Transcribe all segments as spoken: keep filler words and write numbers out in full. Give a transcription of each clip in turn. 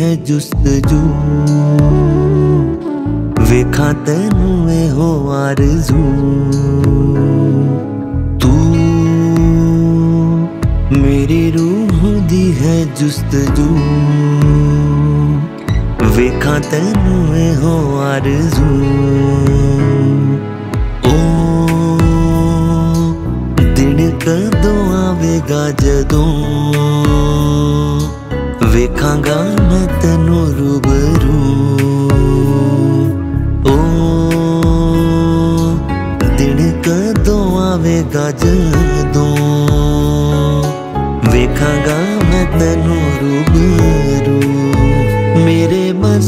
है जुस्तजू, वेखा तैनू एहो आरज़ू। तू मेरी रूह दी है जुस्तजू, वेखा तैनू एहो आरज़ू। ओ दिन कदों आवेगा जदों, वेखांगा मैं तैनू रूबरू। ओ दिन कदों आवेगा जदों, वेखांगा मैं तैनू रूबरू। मेरे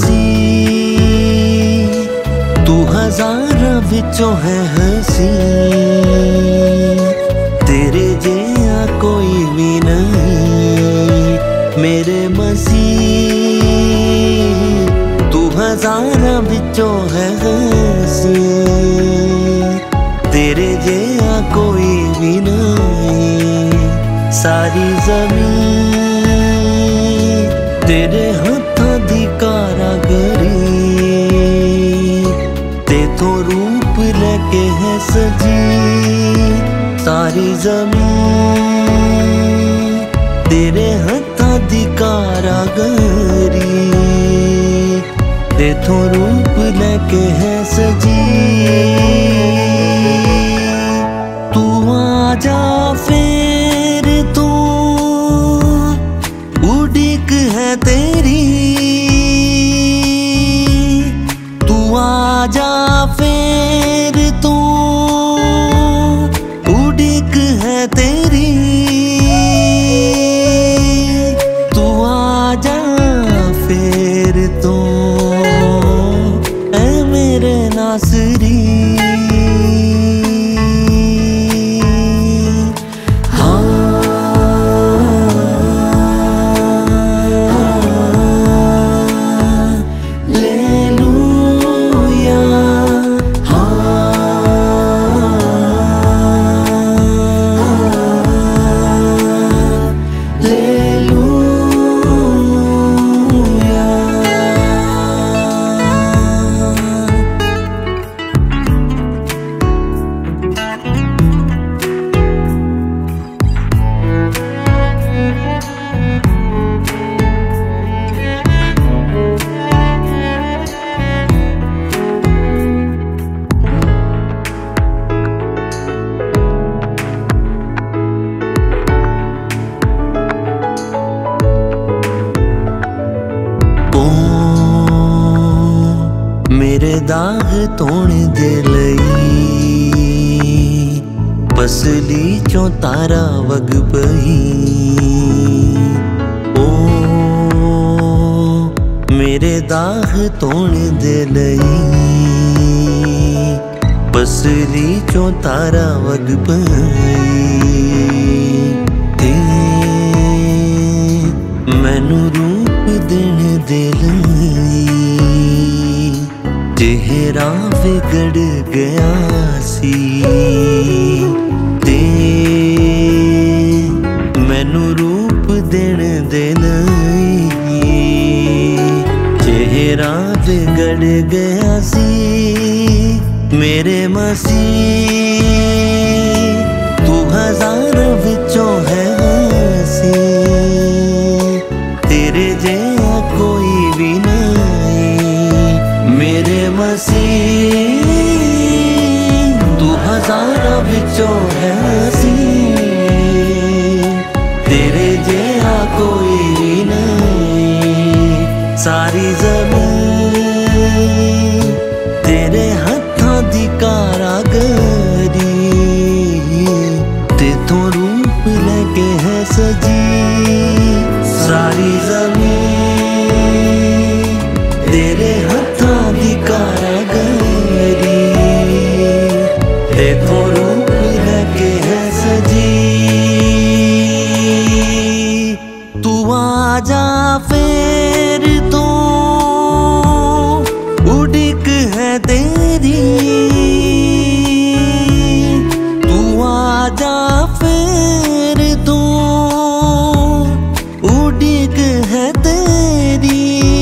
मसीह तू हज़ारां विचों है हसी, तेरे जिहा कोई भी नहीं। मेरे मसीह तू हज़ारां विचों है हसी, तेरे जिहा कोई भी नहीं। सारी ज़मीन तेरे हत्थां दी कारागरी, तेथों रूप लेके है सजी। सारी ज़मीन तेरे हत्थां दी कारागरी, तेथों रूप लेके है सजी। तू आजा फिर तू उड़ीक है तेरी, तू आजा फिर तू उड़ीक है तेरी। तू आजा फिर तू ऐ मेरे नासरी। मेरे दाग धोने दे लई, पसली चों तारा वग पई। ओ मेरे दाग धोने दे लई, पसली चों तारा वग पई। ते मैनू रूप देने दे लई, चेहरा बिगड़ गया सी। ते मैनू रूप देने दे लई, चेहरा बिगड़ गया सी। मेरे मसीह तू हज़ारां विचों है हसी, तेरे जिहा कोई भी नहीं। मेरे मसीह तू हज़ारां विचों है हसी, तेरे जिहा कोई भी नहीं। सारी ज़मीन तेरे हत्थां दी कारागरी, तेथों रूप लेके है सजी। सारी ज़मीन तेरे हत्थां दी कारागरी, तेथों रूप लेके है सजी। तू आजा फिर तू उड़ीक है तेरी, तू आजा फिर तू उड़ीक है तेरी।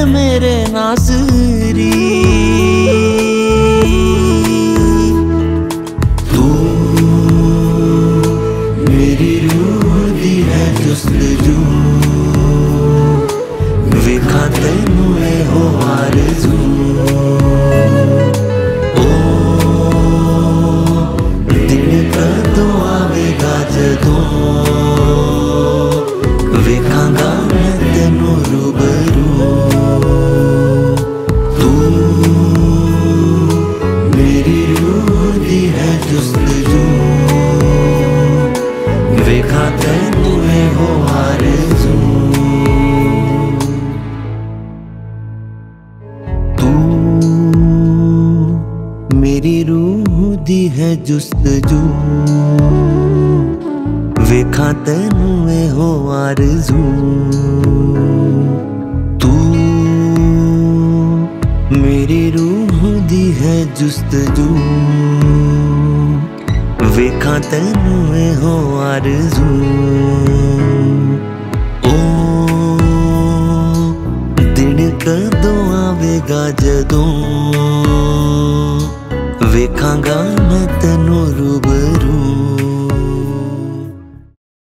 मेरे नासरी। तू मेरी रूह दी है जुस्तजू, वेखा तैनू ए हो आरज़ू। ओ दिन कदों आवेगा जदों, वेखांगा मैं तैनू रूबरू। तू मेरी रूह दी है जुस्तजू, वेखा तैनू ए हो आरज़ू। तू मेरी रूह दी है जुस्तजू, वेखा तैनू ए हो आरज़ू। तू मेरी रूह दी है जुस्तजू, वेखा तैनू ए हो आरज़ू। ओ दिन कदों आवेगा जदों, वेखांगा मैं तैनू रूबरू।